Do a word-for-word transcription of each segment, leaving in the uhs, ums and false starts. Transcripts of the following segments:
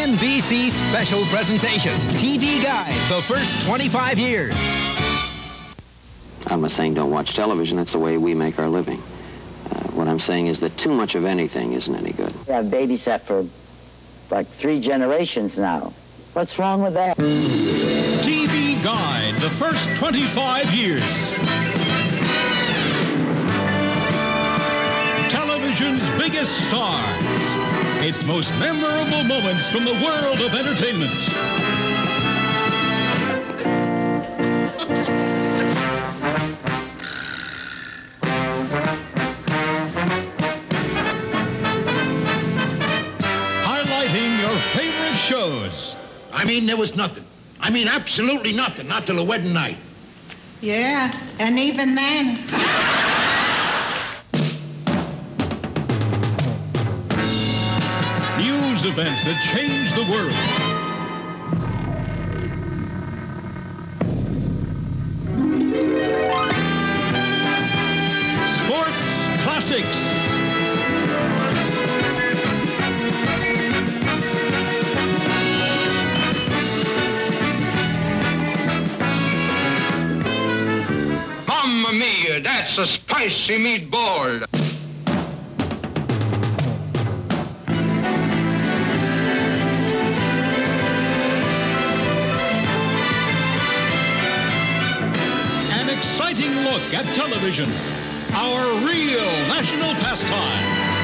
N B C special presentation, T V Guide, the first twenty-five years. I'm not saying don't watch television. That's the way we make our living. Uh, what I'm saying is that too much of anything isn't any good. I've babysat for like three generations now. What's wrong with that? T V Guide, the first twenty-five years. Television's biggest stars. Its most memorable moments from the world of entertainment. Highlighting your favorite shows. I mean, there was nothing. I mean, absolutely nothing, not till the wedding night. Yeah, and even then. News events that change the world. Sports classics. Mamma mia, that's a spicy meatball. Exciting look at television, our real national pastime.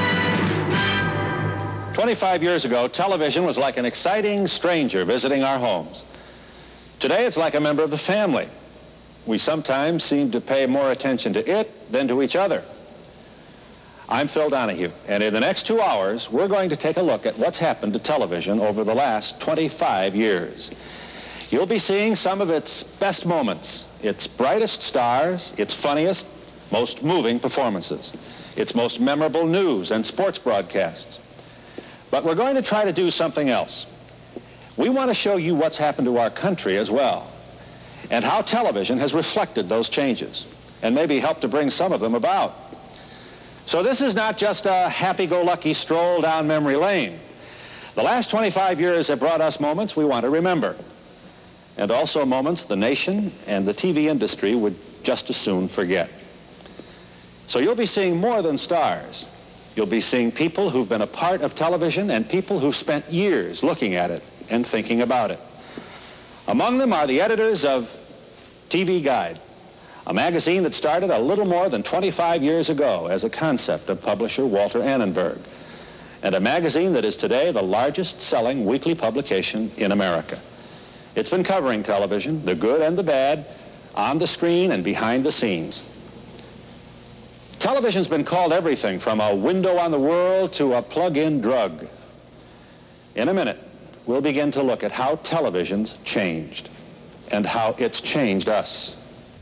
twenty-five years ago, television was like an exciting stranger visiting our homes. Today, it's like a member of the family. We sometimes seem to pay more attention to it than to each other. I'm Phil Donahue, and in the next two hours, we're going to take a look at what's happened to television over the last twenty-five years. You'll be seeing some of its best moments, its brightest stars, its funniest, most moving performances, its most memorable news and sports broadcasts. But we're going to try to do something else. We want to show you what's happened to our country as well, and how television has reflected those changes, and maybe helped to bring some of them about. So this is not just a happy-go-lucky stroll down memory lane. The last twenty-five years have brought us moments we want to remember, and also moments the nation and the T V industry would just as soon forget. So you'll be seeing more than stars. You'll be seeing people who've been a part of television and people who've spent years looking at it and thinking about it. Among them are the editors of T V Guide, a magazine that started a little more than twenty-five years ago as a concept of publisher Walter Annenberg, and a magazine that is today the largest selling weekly publication in America. It's been covering television, the good and the bad, on the screen and behind the scenes. Television's been called everything from a window on the world to a plug-in drug. In a minute, we'll begin to look at how television's changed and how it's changed us.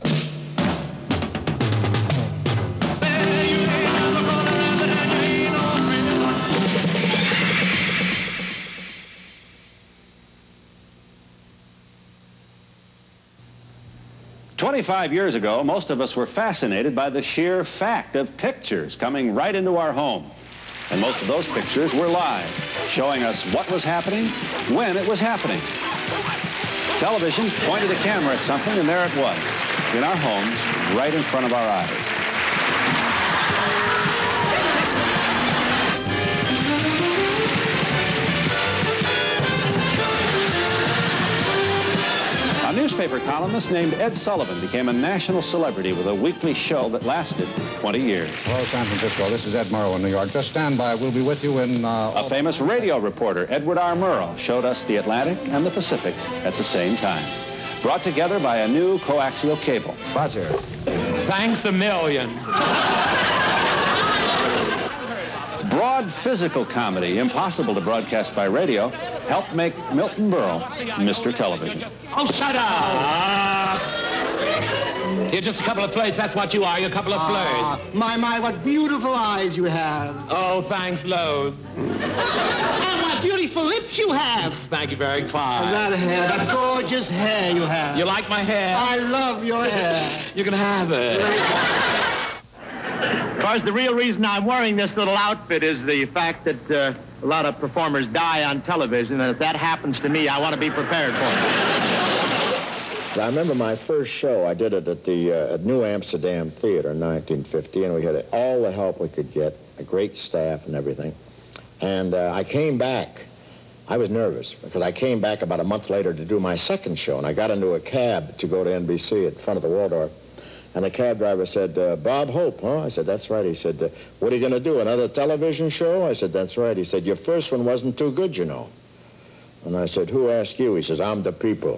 twenty-five years ago, most of us were fascinated by the sheer fact of pictures coming right into our home. And most of those pictures were live, showing us what was happening, when it was happening. Television pointed a camera at something, and there it was, in our homes, right in front of our eyes. A newspaper columnist named Ed Sullivan became a national celebrity with a weekly show that lasted twenty years. Hello, San Francisco. This is Ed Murrow in New York. Just stand by. We'll be with you in... Uh, a famous radio reporter, Edward R. Murrow, showed us the Atlantic and the Pacific at the same time, brought together by a new coaxial cable. Roger. Thanks a million. Broad physical comedy, impossible to broadcast by radio, helped make Milton Berle Mister Television. Oh, shut up! You're just a couple of flirts, that's what you are, you're a couple of Ah, flirts. my, my, what beautiful eyes you have. Oh, thanks, loads. And what beautiful lips you have. Thank you very kind. That hair, that gorgeous hair you have. You like my hair? I love your hair. You can have it. course, the real reason I'm wearing this little outfit is the fact that uh, a lot of performers die on television, and if that happens to me, I want to be prepared for it. I remember my first show. I did it at the uh, at New Amsterdam Theater in nineteen fifty, and we had all the help we could get, a great staff and everything. And uh, I came back. I was nervous because I came back about a month later to do my second show, and I got into a cab to go to N B C at front of the Waldorf. And the cab driver said, uh, Bob Hope, huh? I said, that's right. He said, uh, what are you going to do, another television show? I said, that's right. He said, your first one wasn't too good, you know. And I said, who asked you? He says, I'm the people.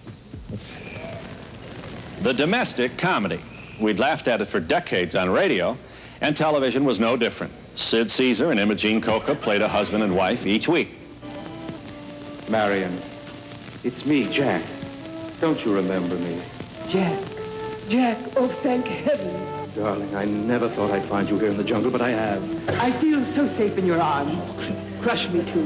The domestic comedy. We'd laughed at it for decades on radio, and television was no different. Sid Caesar and Imogene Coca played a husband and wife each week. Marion, it's me, Jack. Don't you remember me? Jack. Jack, oh, thank heaven. Darling, I never thought I'd find you here in the jungle, but I have. I feel so safe in your arms. Crush me, too.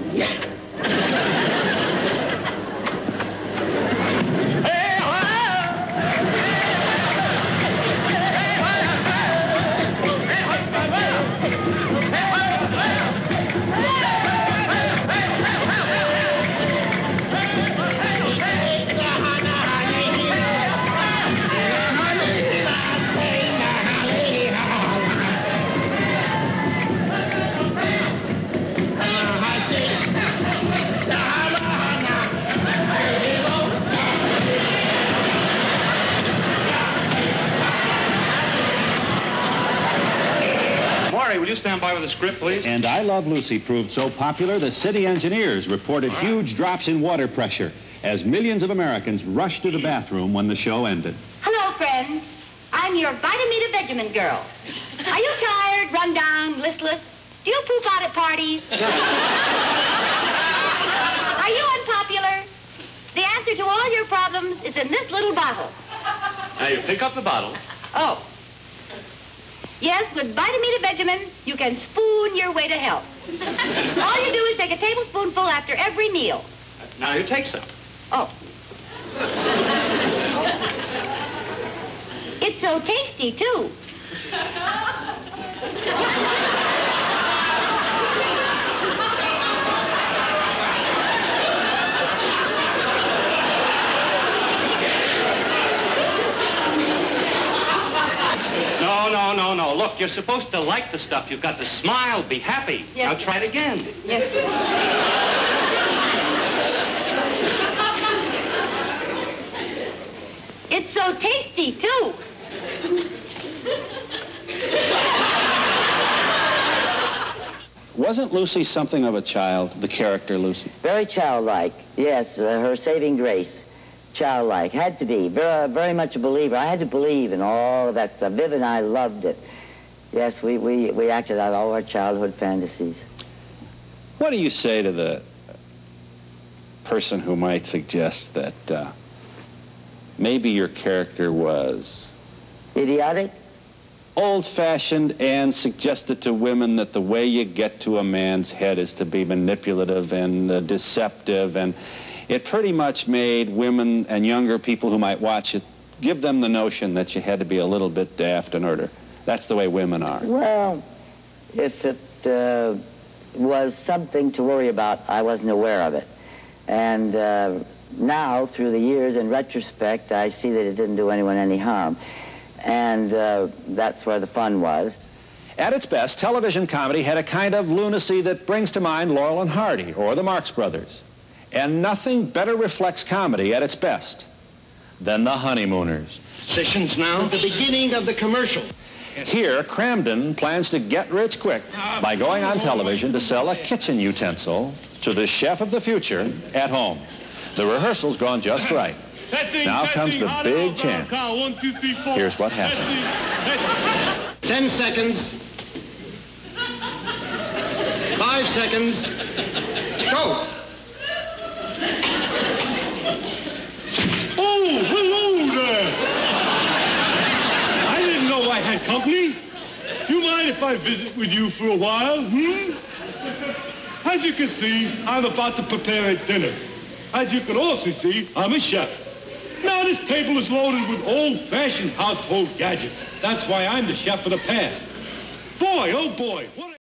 Will you stand by with the script, please? And I Love Lucy proved so popular, the city engineers reported huge drops in water pressure as millions of Americans rushed to the bathroom when the show ended. Hello, friends. I'm your Vitamita Vegemin girl. Are you tired, run down, listless? Do you poop out at parties? Are you unpopular? The answer to all your problems is in this little bottle. Now, you pick up the bottle. Oh. Yes, with Vitamita Vegemin, you can spoon your way to health. All you do is take a tablespoonful after every meal. Now you take some. Oh. It's so tasty, too. No, no, no, no. Look, you're supposed to like the stuff. You've got to smile, be happy. Yes, now try it again. Yes, sir. It's so tasty, too. Wasn't Lucy something of a child, the character Lucy? Very childlike, yes, uh, her saving grace. Childlike, had to be, very, very much a believer. I had to believe in all of that stuff. Viv and I loved it. Yes, we, we, we acted out all our childhood fantasies. What do you say to the person who might suggest that uh, maybe your character was idiotic? Old-fashioned, and suggested to women that the way you get to a man's head is to be manipulative and uh, deceptive, and it pretty much made women and younger people who might watch it give them the notion that you had to be a little bit daft in order. That's the way women are. Well, if it uh, was something to worry about, I wasn't aware of it. And uh, now, through the years, in retrospect, I see that it didn't do anyone any harm. And uh, that's where the fun was. At its best, television comedy had a kind of lunacy that brings to mind Laurel and Hardy or the Marx Brothers. And nothing better reflects comedy at its best than The Honeymooners. Sessions now. The beginning of the commercial. Here, Cramden plans to get rich quick by going on television to sell a kitchen utensil to the chef of the future at home. The rehearsal's gone just right. Now comes the big chance. Here's what happens. Ten seconds. Five seconds. Go. Oh, hello there. I didn't know I had company. Do you mind if I visit with you for a while, hmm? As you can see, I'm about to prepare a dinner. As you can also see, I'm a chef. Now, this table is loaded with old-fashioned household gadgets. That's why I'm the chef of the past. Boy, oh boy, what a...